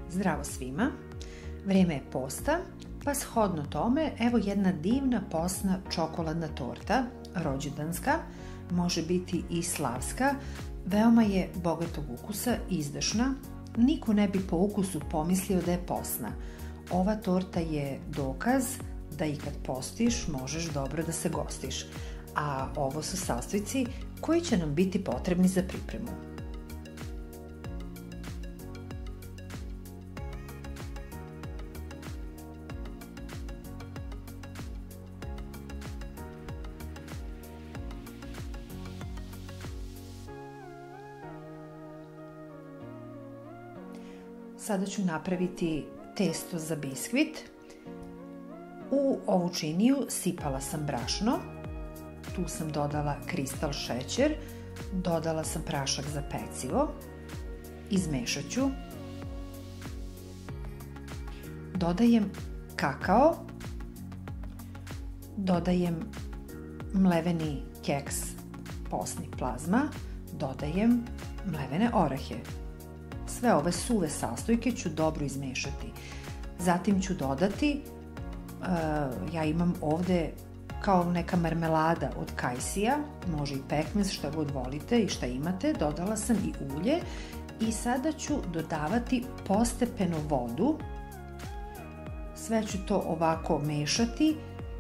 Zdravo svima! Vrijeme je posta, pa shodno tome evo jedna divna postna čokoladna torta, rođendanska, može biti i slavska, veoma je bogatog ukusa, izdašna, niko ne bi po ukusu pomislio da je postna. Ova torta je dokaz da i kad postiš možeš dobro da se gostiš, a ovo su sastojci koji će nam biti potrebni za pripremu. Sada ću napraviti testo za biskvit. U ovu činiju sipala sam brašno, tu sam dodala kristal šećer, dodala sam prašak za pecivo, izmešat ću, dodajem kakao, dodajem mleveni keks postni plazma, dodajem mlevene orahe. Sve ove suve sastojke ću dobro izmešati. Zatim ću dodati, ja imam ovde kao neka marmelada od kajsija, može i pekmez, šta god volite i šta imate. Dodala sam i ulje i sada ću dodavati postepeno vodu. Sve ću to ovako mešati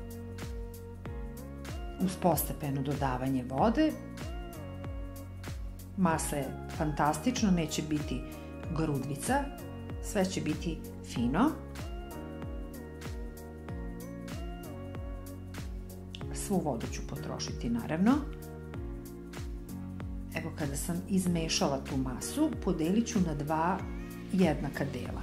uz postepeno dodavanje vode. Masa je fantastična, neće biti grudvica, sve će biti fino. Svu vodu ću potrošiti naravno. Evo kada sam izmešala tu masu, podelit ću na 2 jednaka dela.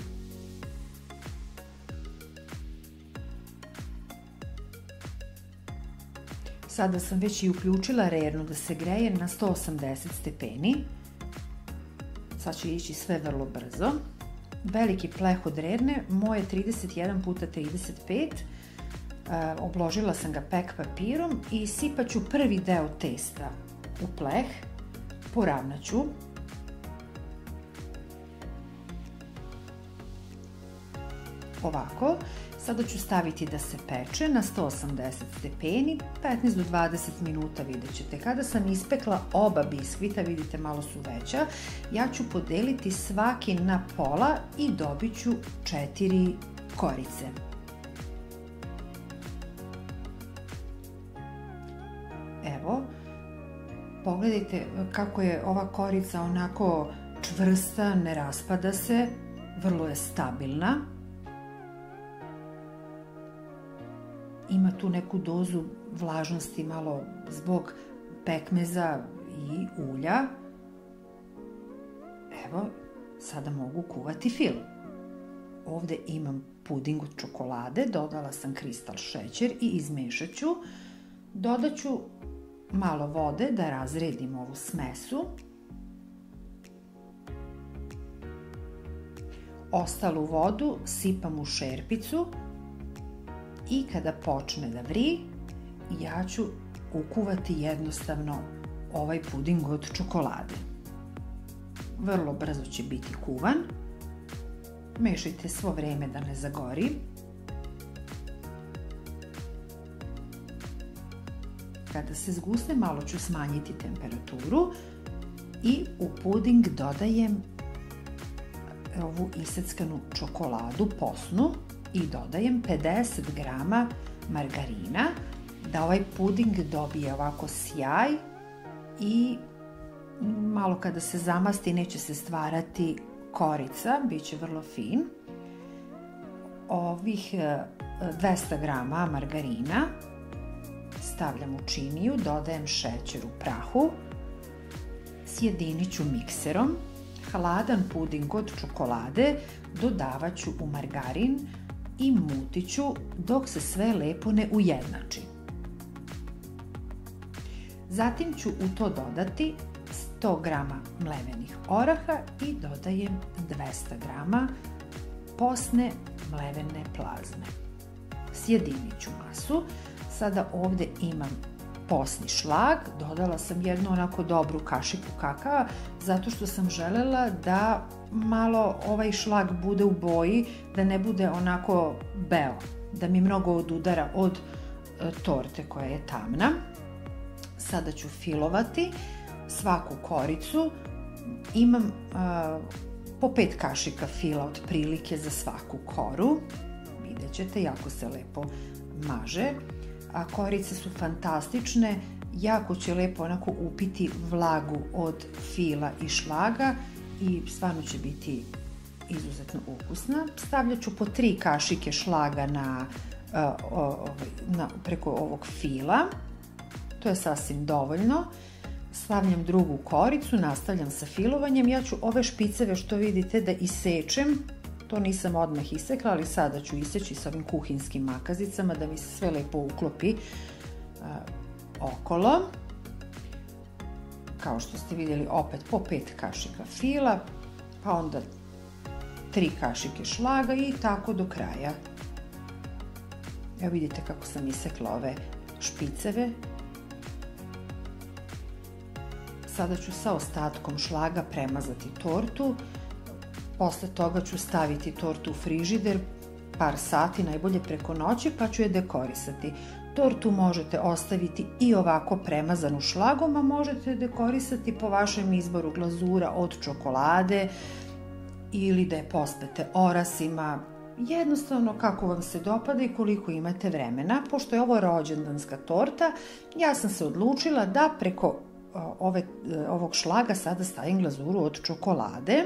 Sada sam već i uključila rernu da se greje na 180 stepeni. Sad će ići sve vrlo brzo. Veliki pleh od rerne, moje 31x35. Obložila sam ga pek papirom i sipat ću prvi deo testa u pleh. Poravnat ću. Ovako. Sada ću staviti da se peče na 180 stepeni, 15 do 20 minuta vidjet ćete. Kada sam ispekla oba biskvita, vidite malo su veća, ja ću podeliti svaki na pola i dobit ću 4 korice. Evo, pogledajte kako je ova korica onako čvrsta, ne raspada se, vrlo je stabilna. Ima tu neku dozu vlažnosti malo zbog pekmeza i ulja. Evo, sada mogu kuvati fil. Ovde imam puding od čokolade, dodala sam kristal šećer i izmešat ću. Dodat ću malo vode da razredim ovu smesu. Ostalu vodu sipam u šerpicu. I kada počne da vri, ja ću ukuvati jednostavno ovaj puding od čokolade. Vrlo brzo će biti kuvan. Mešajte svo vreme da ne zagori. Kada se zgusne, malo ću smanjiti temperaturu i u puding dodajem ovu iseckanu čokoladu postnu. I dodajem 50 grama margarina, da ovaj puding dobije ovako sjaj i malo kada se zamasti neće se stvarati korica, bit će vrlo fin. Ovih 200 grama margarina stavljam u činiju, dodajem šećer u prahu, sjedinit ću mikserom, hladan puding od čokolade dodavat ću u margarin i mutit ću dok se sve lepo ne ujednači. Zatim ću u to dodati 100 g mlevenih oraha i dodajem 200 g postne mlevene plazme. Sjedinit ću masu. Sada ovde imam posni šlag, dodala sam jednu onako dobru kašiku kakava, zato što sam želela da malo ovaj šlag bude u boji, da ne bude onako beo, da mi mnogo odudara od torte koja je tamna. Sada ću filovati svaku koricu. Imam po 5 kašika fila otprilike za svaku koru. Vidjet ćete, jako se lepo maže. A korice su fantastične, jako će lepo onako upiti vlagu od fila i šlaga i stvarno će biti izuzetno ukusna. Stavljat ću po 3 kašike šlaga preko ovog fila. To je sasvim dovoljno. Stavljam drugu koricu, nastavljam sa filovanjem. Ja ću ove špiceve što vidite da isečem. To nisam odmah isekla, ali sada ću iseći sa ovim kuhinskim makazicama da mi se sve lepo uklopi okolo. Kao što ste vidjeli, opet po 5 kašika fila, pa onda 3 kašike šlaga i tako do kraja. Evo vidite kako sam isekla ove špiceve. Sada ću sa ostatkom šlaga premazati tortu. Posle toga ću staviti tortu u frižider par sati, najbolje preko noći, pa ću je dekorisati. Tortu možete ostaviti i ovako premazanu šlagom, a možete dekorisati po vašem izboru glazura od čokolade ili da je pospete orasima. Jednostavno kako vam se dopada i koliko imate vremena. Pošto je ovo rođendanska torta, ja sam se odlučila da preko ovog šlaga sada stavim glazuru od čokolade.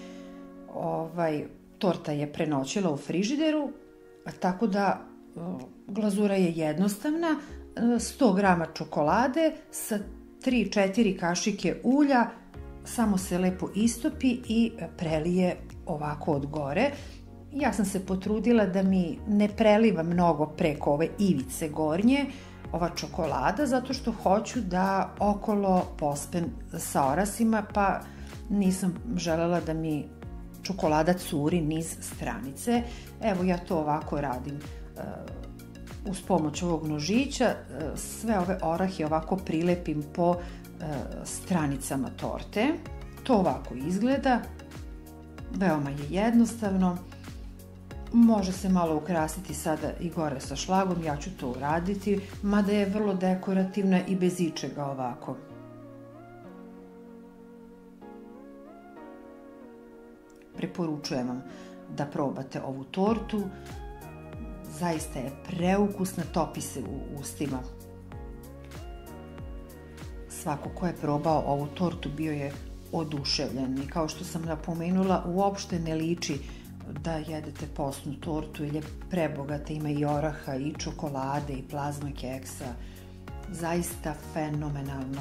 Torta je prenoćila u frižideru, tako da glazura je jednostavna. 100 grama čokolade sa 3-4 kašike ulja, samo se lepo istopi i prelije ovako od gore. Ja sam se potrudila da mi ne preliva mnogo preko ove ivice gornje ova čokolada, zato što hoću da okolo pospe sa orasima, pa nisam želela da mi čokolada curi niz stranice. Evo ja to ovako radim uz pomoć ovog nožića. Sve ove orahe ovako prilepim po stranicama torte. To ovako izgleda. Veoma je jednostavno. Može se malo ukrasiti sada i gore sa šlagom, ja ću to uraditi, mada je vrlo dekorativna i bez ičega ovako. Preporučujem vam da probate ovu tortu, zaista je preukusna, topi se u ustima. Svako ko je probao ovu tortu bio je oduševljen i kao što sam napomenula, uopšte ne liči da jedete posnu tortu, jer je prebogata, ima i oraha i čokolade i plazma keksa, zaista fenomenalno.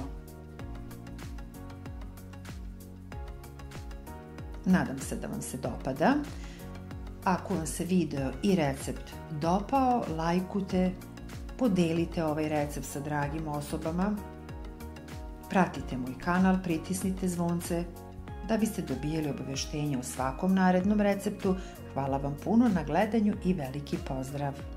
Nadam se da vam se dopada. Ako vam se video i recept dopao, lajkujte, podelite ovaj recept sa dragim osobama, pratite moj kanal, pritisnite zvonce da biste dobijali obaveštenje o svakom narednom receptu. Hvala vam puno na gledanju i veliki pozdrav!